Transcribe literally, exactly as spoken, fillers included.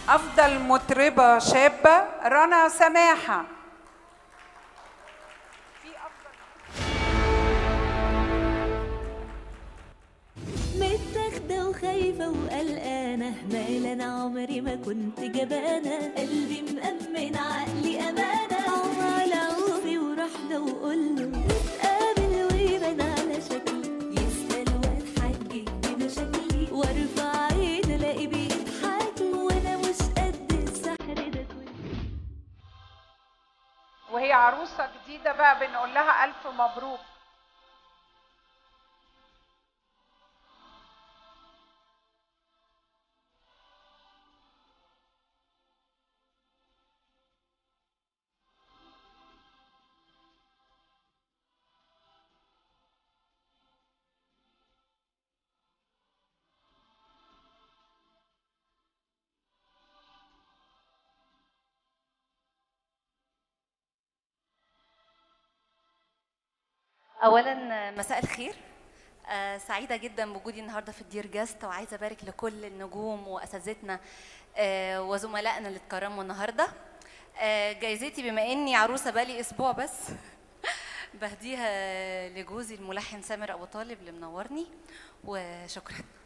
أفضل مطربة شابة رنا سماحة. متاخدة وخايفة وقلقانة، مال أنا عمري ما كنت جبانة، قلبي مأمن عقلي أمانة، عوم على عوفي ورحنا وقوله نتقابل ويبان على شكلي، يسأل واتحجج بمشاكلي، وارفع عين الاقي بيضحك وانا مش قد السحر ده كله. وهي عروسة جديدة بقى بنقول لها ألف مبروك. اولا مساء الخير. آه سعيده جدا بوجودي النهارده في الدير جاست، وعايزه ابارك لكل النجوم واساتذتنا آه وزملائنا اللي اتكرموا النهارده. آه جايزتي بما اني عروسه بقالي اسبوع بس بهديها لجوزي الملحن سامر ابو طالب اللي منورني، وشكرا.